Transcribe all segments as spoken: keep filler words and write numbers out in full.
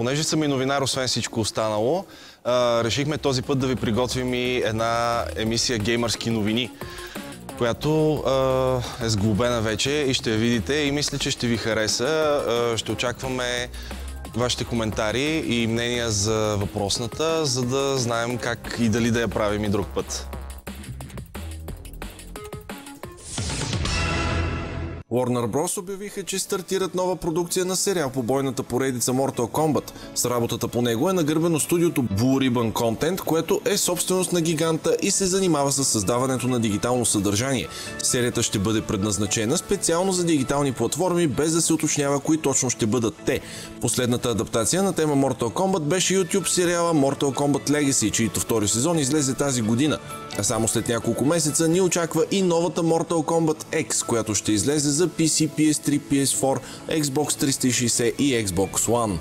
Понеже съм и новинар, освен всичко останало, а, решихме този път да ви приготвим и една емисия Геймърски новини, която а, е сглобена вече и ще я видите и мисля, че ще ви хареса. А, ще очакваме вашите коментари и мнения за въпросната, за да знаем как и дали да я правим и друг път. Warner Bros. Обявиха, че стартират нова продукция на сериал по бойната поредица Mortal Kombat. С работата по него е нагърбено студиото Blue Ribbon Content, което е собственост на гиганта и се занимава с създаването на дигитално съдържание. Серията ще бъде предназначена специално за дигитални платформи, без да се уточнява кои точно ще бъдат те. Последната адаптация на тема Mortal Kombat беше YouTube сериала Mortal Kombat Legacy, чийто втори сезон излезе тази година. А само след няколко месеца ни очаква и новата Mortal Kombat X, която ще излезе за пи си, пи ес три, пи ес четири, Xbox триста и шейсет и Xbox One.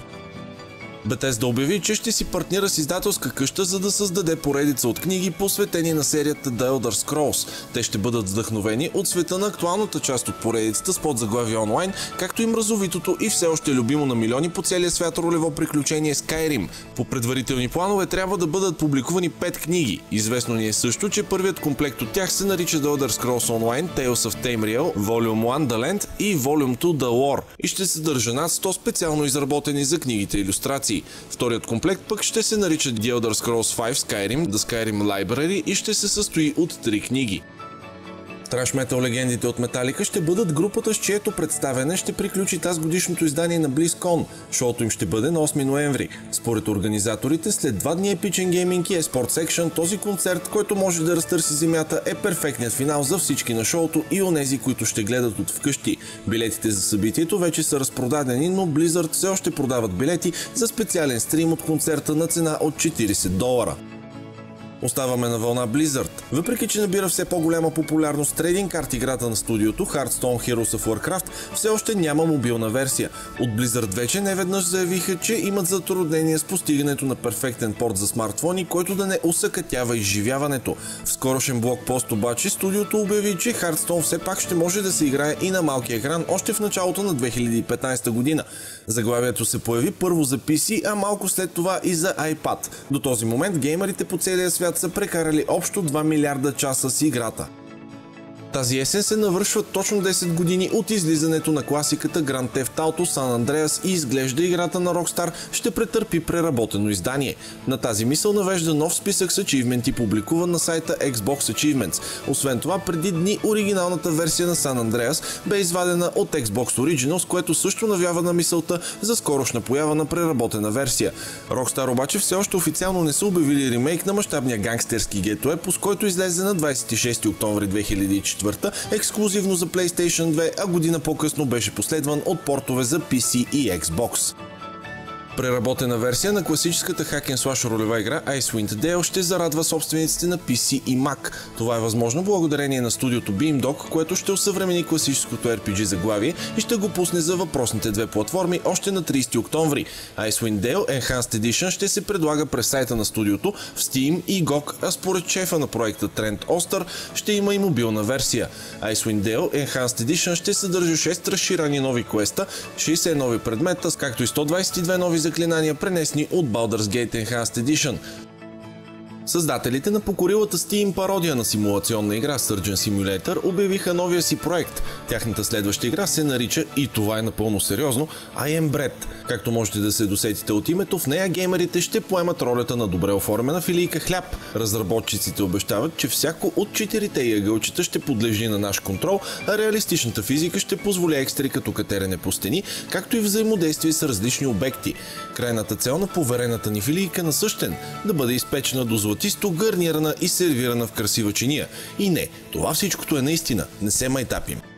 Bethesda обяви, че ще си партнира с издателска къща, за да създаде поредица от книги, посветени на серията The Elder Scrolls. Те ще бъдат вдъхновени от света на актуалната част от поредицата с подзаглавие онлайн, както и мразовитото и все още любимо на милиони по целия свят ролево приключение Skyrim. По предварителни планове трябва да бъдат публикувани пет книги. Известно ни е също, че първият комплект от тях се нарича The Elder Scrolls Online, Tales of Tamriel, Volume едно The Land и Volume две The Lore и ще съдържа над сто специално изработени за книгите илюстрации. Вторият комплект пък ще се нарича The Elder Scrolls пет Skyrim, The Skyrim Library и ще се състои от три книги. Траш метал легендите от Metallica ще бъдат групата, с чието представяне ще приключи тази годишното издание на BlizzCon. Шоуто им ще бъде на осми ноември. Според организаторите, след два дни епичен гейминг и еспорт секшън, този концерт, който може да разтърси земята, е перфектният финал за всички на шоуто и онези, които ще гледат от вкъщи. Билетите за събитието вече са разпродадени, но Blizzard все още продават билети за специален стрим от концерта на цена от четирийсет долара. Оставаме на вълна Blizzard. Въпреки че набира все по-голяма популярност трейдинг карт играта на студиото Hearthstone Heroes of Warcraft, все още няма мобилна версия. От Blizzard вече неведнъж заявиха, че имат затруднения с постигането на перфектен порт за смартфони, който да не усъкътява изживяването. В скорошен блогпост обаче студиото обяви, че Hearthstone все пак ще може да се играе и на малки екран още в началото на две хиляди и петнадесета година. Заглавието се появи първо за пи си, а малко след това и за iPad. До този момент геймерите по целия свят са прекарали общо два милиарда часа с играта. Тази есен се навършват точно десет години от излизането на класиката Grand Theft Auto San Andreas и изглежда играта на Rockstar ще претърпи преработено издание. На тази мисъл навежда нов списък с ачивменти, публикуван на сайта Xbox Achievements. Освен това, преди дни оригиналната версия на San Andreas бе извадена от Xbox Originals, което също навява на мисълта за скорошна поява на преработена версия. Rockstar обаче все още официално не са обявили ремейк на мащабния гангстерски гетоепос, който излезе на двадесет и шести октомври две хиляди и четвърта, ексклузивно за PlayStation две, а година по-късно беше последван от портове за пи си и Xbox. Преработена версия на класическата Hack and Slash ролева игра Icewind Dale ще зарадва собствениците на пи си и Mac. Това е възможно благодарение на студиото Beamdog, което ще осъвремени класическото ар пи джи заглавие и ще го пусне за въпросните две платформи още на тридесети октомври. Icewind Dale Enhanced Edition ще се предлага през сайта на студиото в Steam и джи о джи, а според шефа на проекта Трент Остър ще има и мобилна версия. Icewind Dale Enhanced Edition ще съдържа шест разширени нови квеста, шейсет нови предмета, както и сто двадесет и две нови заклинания, пренесени от Baldur's Gate Enhanced Edition. Създателите на покорилата Steam пародия на симулационна игра Surgeon Simulator обявиха новия си проект. Тяхната следваща игра се нарича, и това е напълно сериозно, I Am Bread. Както можете да се досетите от името, в нея геймерите ще поемат ролята на добре оформена филийка хляб. Разработчиците обещават, че всяко от четирите ягълчета ще подлежи на наш контрол, а реалистичната физика ще позволи екстри като катерене по стени, както и взаимодействие с различни обекти. Крайната цел на поверената ни филийка на същен – да бъде изпечена до златисто, гарнирана и сервирана в красива чиния. И не, това всичкото е наистина, не се майтапим.